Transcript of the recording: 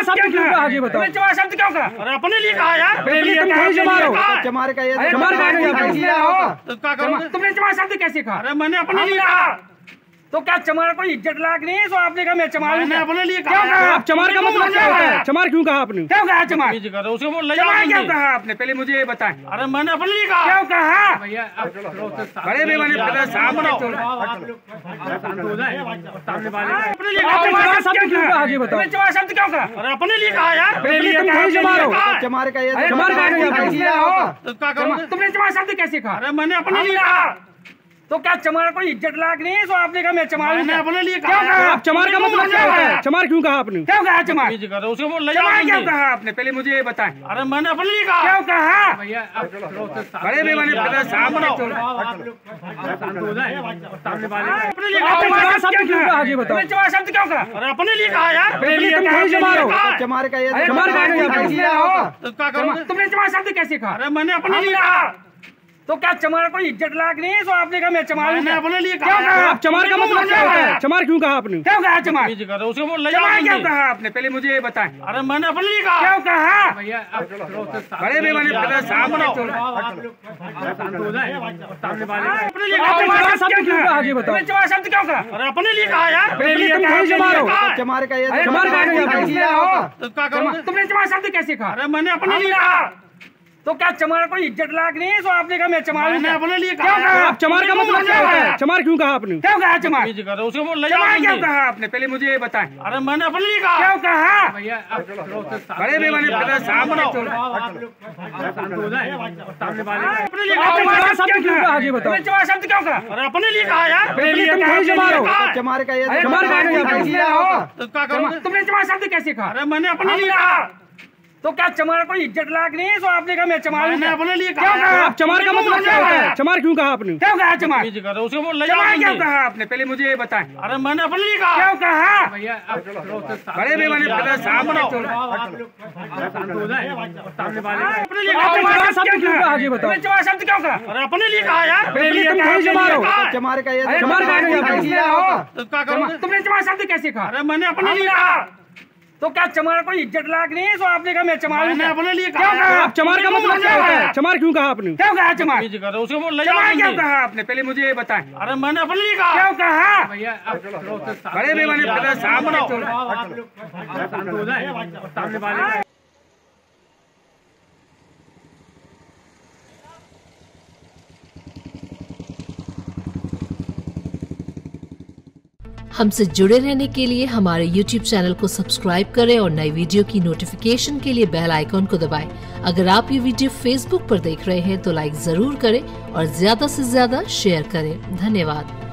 शब्द क्यों कहा ये बताओ? चमार शब्द क्यों कहा? अरे अपने लिए कहा यार। अपने लिए तुम कहीं चमार हो? चमार का चमार कहा तुमने चमार शब्द कैसे कहा? अरे मैंने अपने लिए कहा। तो क्या चमार कोई इज्जत लायक नहीं है? तो आपने कहा मैं चमार हूं। मैंने अपने लिए क्यों कहा? कहा। आप चमार का मतलब क्या होता है? चमार क्यों कहा आपने? क्यों कहा चमार? उसको बोल चमार क्यों कहा आपने? पहले मुझे ये बताएं। अरे मैंने अपने लिए कहा। क्यों कहा? बड़े बेईमानी सामने चमार शब्द क्यों कहा ये बताओ? चमार शब्द क्यों कहा? अरे अपने लिए कहा यार। अपने लिए तुम कहीं चमार हो? चमार का तुमने चमार शब्द कैसे कहा? अरे मैंने अपने लिए कहा। तो क्या चमार कोई इज्जत लायक नहीं है? तो आपने कहा मैं चमार हूं। मैंने अपने लिए क्यों कहा? कहा। आप चमार का मतलब क्या होता है? चमार क्यों कहा आपने? क्यों कहा चमार? उसको बोल चमार क्यों कहा आपने? पहले मुझे ये बताएं। अरे मैंने अपने लिए कहा। क्यों कहा? बड़े बेईमानी सामने चमार शब्द क्यों कहा ये बताओ? चमार शब्द क्यों कहा? अरे अपने लिए कहा यार। अपने लिए तुम कहीं चमार हो? चमार का तुमने चमार शब्द कैसे कहा? अरे मैंने अपने लिए कहा। तो क्या चमार कोई इज्जत लायक नहीं है? तो आपने कहा मैं चमार हूं। मैंने अपने लिए क्यों कहा? कहा। आप चमार का मतलब क्या होता है? चमार क्यों कहा आपने? क्यों कहा चमार? उसको बोल चमार क्यों कहा आपने? पहले मुझे ये बताएं। अरे मैंने अपने लिए कहा। क्यों कहा? बड़े बेईमानी सामने चमार शब्द क्यों कहा ये बताओ? चमार शब्द क्यों कहा? अरे अपने लिए कहा यार। अपने लिए तुम कहीं चमार हो? चमार का तुमने चमार शब्द कैसे कहा? अरे मैंने अपने लिए कहा। तो क्या चमार कोई इज्जत लायक नहीं है? तो आपने कहा मैं चमार हूं। मैंने अपने लिए क्यों कहा। कहा? आप चमार का मतलब क्या होता है? चमार क्यों कहा आपने? क्यों कहा चमार? उसको बोल चमार क्यों कहा आपने? पहले मुझे ये बताएं। अरे मैंने अपने लिए कहा। क्यों कहा? बड़े बेईमानी सामने चमार शब्द क्यों कहा ये बताओ? चमार शब्द क्यों कहा? अरे अपने लिए कहा यार। अपने लिए तुम कहीं चमार हो? चमार का तुमने चमार शब्द कैसे कहा? अरे मैंने अपने लिए कहा। तो क्या चमार कोई इज्जत लायक नहीं है? तो आपने कहा मैं चमार हूं। मैंने अपने लिए क्यों कहा। कहा? आप चमार का मतलब क्या होता है? चमार क्यों कहा आपने? क्यों कहा चमार? उसको बोल चमार क्यों कहा आपने? पहले मुझे ये बताएं। अरे मैंने अपने लिए कहा। क्यों कहा? बड़े बेईमानी सामने चमार शब्द क्यों कहा ये बताओ? चमार शब्द क्यों कहा? अरे अपने लिए कहा यार। अपने लिए तुम कहीं चमार हो? चमार का तुमने चमार शब्द कैसे कहा? अरे मैंने अपने लिए कहा। तो क्या चमार कोई इज्जत लायक नहीं है? तो आपने कहा मैं चमार हूं। मैंने अपने लिए क्यों कहा। कहा? आप चमार का मतलब क्या होता है? चमार क्यों कहा आपने? क्यों कहा चमार? उसको बोल चमार क्यों कहा आपने? पहले मुझे ये बताएं। अरे मैंने अपने लिए कहा। क्यों कहा? बड़े बेईमानी सामने हमसे जुड़े रहने के लिए हमारे YouTube चैनल को सब्सक्राइब करें और नई वीडियो की नोटिफिकेशन के लिए बेल आइकॉन को दबाएं। अगर आप ये वीडियो Facebook पर देख रहे हैं तो लाइक जरूर करें और ज्यादा से ज्यादा शेयर करें। धन्यवाद।